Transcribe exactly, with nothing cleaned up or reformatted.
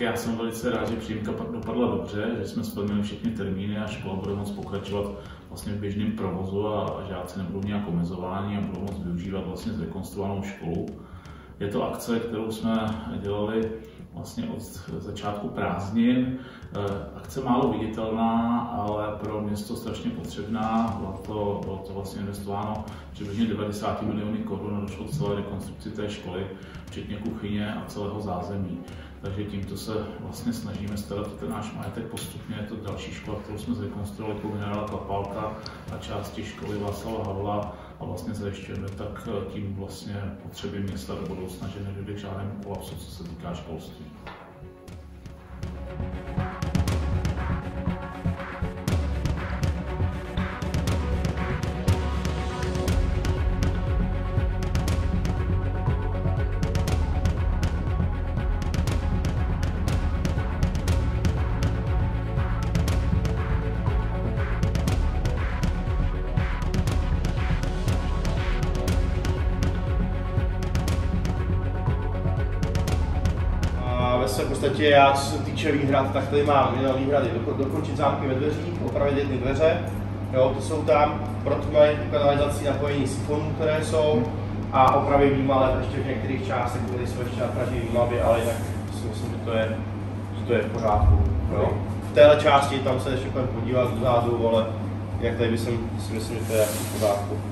já jsem velice rád, že příjemka pak dopadla dobře, že jsme splnili všechny termíny a škola bude moct pokračovat vlastně v běžném provozu a žáci nebudou nějak omezováni a budou moct využívat vlastně zrekonstruovanou školu. Je to akce, kterou jsme dělali vlastně od začátku prázdnin. Akce málo viditelná, ale pro město strašně potřebná. Bylo to, bylo to vlastně investováno přibližně devadesát miliony korun a došlo k celé rekonstrukci té školy, včetně kuchyně a celého zázemí. Takže tímto se vlastně snažíme starat o ten náš majetek postupně. Je to další škola, kterou jsme zrekonstruovali po generála Klapálka a části školy Václava Havla a vlastně zajišťujeme tak tím vlastně potřeby města do budoucna, že nedojde k žádnému kolapsu, co se týká školství. V podstatě já, co se týče výhrad, tak tady mám jenom výhrady. Dokončit zámky ve dveřích, opravit jedny dveře, jo, to jsou tam, protmej, kanalizaci, napojení sifonů, které jsou, a opravit výmale ještě v některých částech, které jsou ještě napraží výmlavy, ale jinak si myslím, že to je, že to je v pořádku. Jo. V téhle části tam se ještě podívat dozadu, ale jak tady bych si myslím, že to je v pořádku.